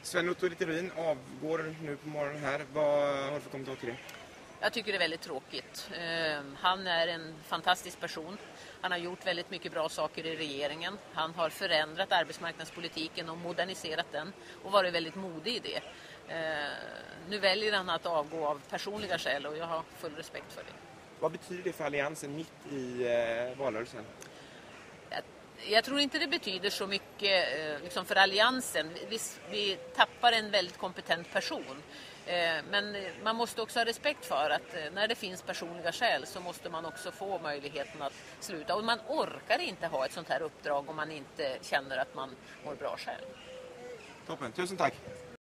Sven-Otto Littorin avgår nu på morgonen här. Vad har du för kommentar till det? Jag tycker det är väldigt tråkigt. Han är en fantastisk person. Han har gjort väldigt mycket bra saker i regeringen. Han har förändrat arbetsmarknadspolitiken och moderniserat den och varit väldigt modig i det. Nu väljer han att avgå av personliga skäl och jag har full respekt för det. Vad betyder det för alliansen mitt i valrörelsen? Jag tror inte det betyder så mycket liksom för alliansen. Vi tappar en väldigt kompetent person. Men man måste också ha respekt för att när det finns personliga skäl så måste man också få möjligheten att sluta. Och man orkar inte ha ett sånt här uppdrag om man inte känner att man mår bra själv. Toppen, tusen tack!